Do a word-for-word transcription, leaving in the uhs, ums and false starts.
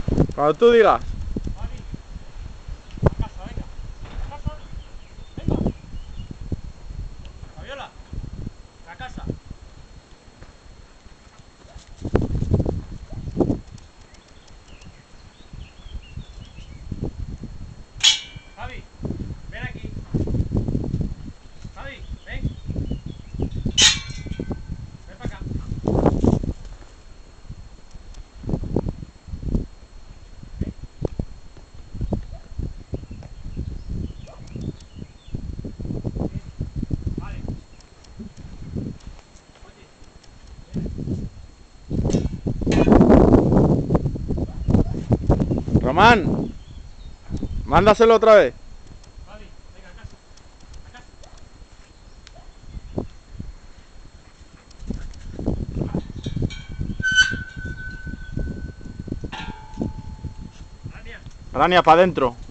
Cuando tú digas. Javi, a casa, venga. A casa, venga. Fabiola, a casa. Javi, ven aquí. Javi, ven. Ven para acá. Vale. Román, mándaselo otra vez. Javi, venga, a casa. A casa. Rania. Rania, para adentro.